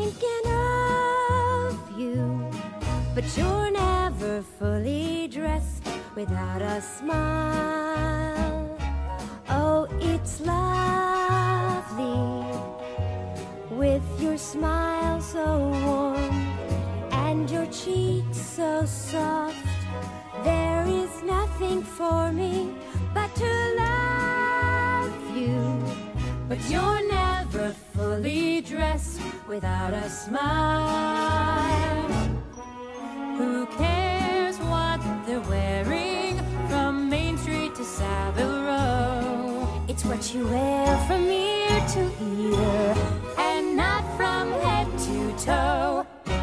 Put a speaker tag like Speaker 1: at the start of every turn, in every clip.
Speaker 1: thinking of you, but you're never fully dressed without a smile. Oh, it's lovely with your smile so warm and your cheeks so soft. There is nothing for me but to love you, but you're never fully dressed without a smile. Who cares what they're wearing from Main Street to Savile Row? It's what you wear from ear to ear and not from head to toe.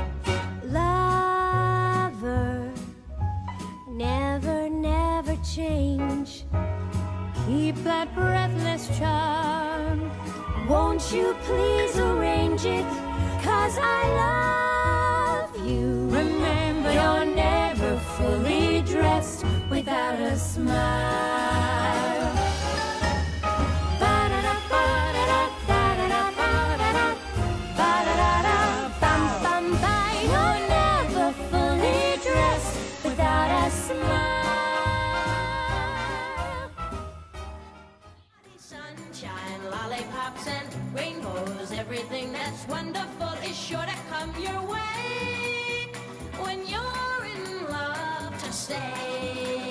Speaker 1: Lover, never, never change. Keep that breathless charm. Won't you please arrange it? 'Cause I love you. Remember, you're never fully dressed without a smile. You're never fully dressed without a smile. Sunshine, lollipops, and rainbows. Everything that's wonderful is sure to come your way when you're in love to stay.